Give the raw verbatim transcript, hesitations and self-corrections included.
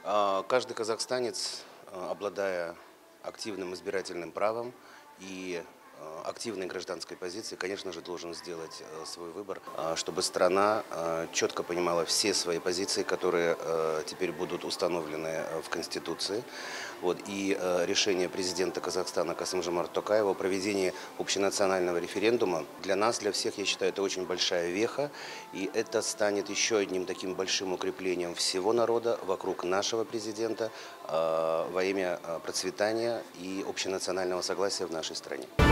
А, Каждый казахстанец, а, обладая активным избирательным правом и а, активной гражданской позицией, конечно же, должен сделать а, свой выбор, а, чтобы страна а, четко понимала все свои позиции, которые а, теперь будут установлены а, в Конституции. Вот, и а, решение президента Казахстана Касым-Жомарта Токаева о проведении общенационального референдума для нас, для всех, я считаю, это очень большая веха, и это станет еще одним таким большим укреплением всего народа вокруг нашего президента а, во имя а, процветания и общенационального согласия в нашей стране.